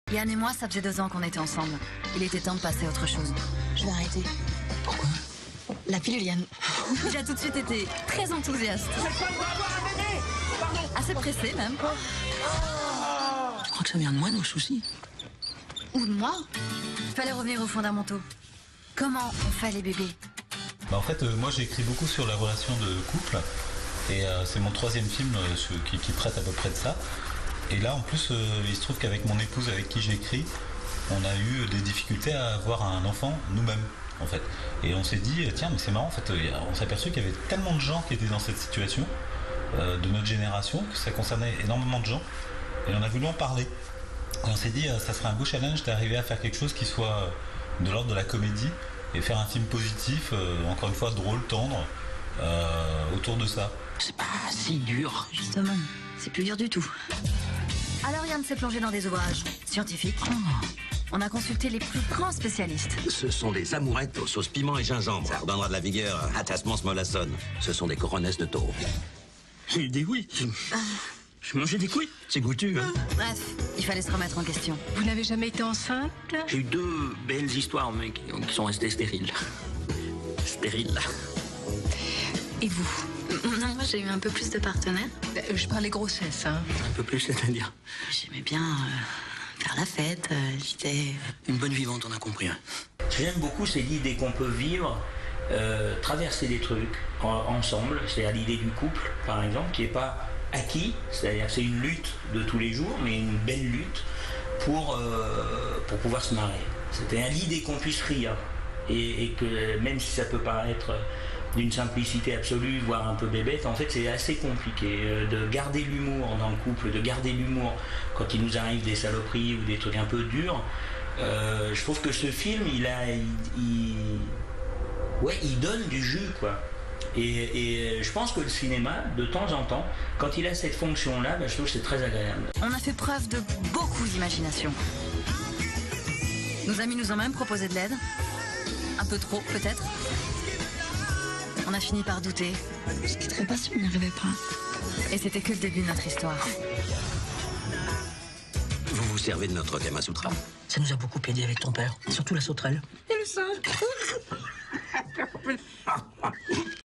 Yann et moi, ça faisait 2 ans qu'on était ensemble. Il était temps de passer à autre chose. Je vais arrêter. Pourquoi? La pilule, Yann. Il a tout de suite été très enthousiaste. Assez pressé même. Je crois que ça vient de moi, nos soucis. Ou de moi. Fallait revenir aux fondamentaux. Comment on fait les bébés? En fait, moi j'ai écrit beaucoup sur la relation de couple. Et c'est mon 3e film qui traite à peu près de ça. Et là, en plus, il se trouve qu'avec mon épouse avec qui j'écris, on a eu des difficultés à avoir un enfant nous-mêmes, en fait. Et on s'est dit, tiens, mais c'est marrant, en fait, on s'est aperçu qu'il y avait tellement de gens qui étaient dans cette situation, de notre génération, que ça concernait énormément de gens. Et on a voulu en parler. Et on s'est dit, ça serait un beau challenge d'arriver à faire quelque chose qui soit de l'ordre de la comédie et faire un film positif, encore une fois drôle, tendre, autour de ça. C'est pas si dur. Justement, c'est plus dur du tout. Alors Yann s'est plongé dans des ouvrages scientifiques. On a consulté les plus grands spécialistes. Ce sont des amourettes aux sauces piment et gingembre. Ça redonnera de la vigueur à Tasmans Mollassonne. Ce sont des coronesses de taureau. J'ai eu des couilles. Je mangeais des couilles. C'est goûtu, hein. Bref, il fallait se remettre en question. Vous n'avez jamais été enceinte? J'ai eu 2 belles histoires, mais qui sont restées stériles. Stériles. Et vous? Non, moi j'ai eu un peu plus de partenaires. Je parlais grossesse, hein. Un peu plus, c'est-à-dire. J'aimais bien faire la fête. J'étais... Une bonne vivante, on a compris. Hein. Ce que j'aime beaucoup, c'est l'idée qu'on peut vivre, traverser des trucs ensemble. C'est-à-dire l'idée du couple, par exemple, qui n'est pas acquis. C'est-à-dire que c'est une lutte de tous les jours, mais une belle lutte pour pouvoir se marrer. C'était l'idée qu'on puisse rire. Et que même si ça peut paraître d'une simplicité absolue, voire un peu bébête, en fait c'est assez compliqué de garder l'humour dans le couple, de garder l'humour quand il nous arrive des saloperies ou des trucs un peu durs. Je trouve que ce film, il donne du jus, quoi. Et je pense que le cinéma, de temps en temps, quand il a cette fonction-là, je trouve que c'est très agréable. On a fait preuve de beaucoup d'imagination. Nos amis nous ont même proposé de l'aide. Un peu trop, peut-être. On a fini par douter. Je quitterais pas si on n'y arrivait pas. Et c'était que le début de notre histoire. Vous vous servez de notre Kama Sutra? Ça nous a beaucoup aidé avec ton père, surtout la sauterelle. Et le singe?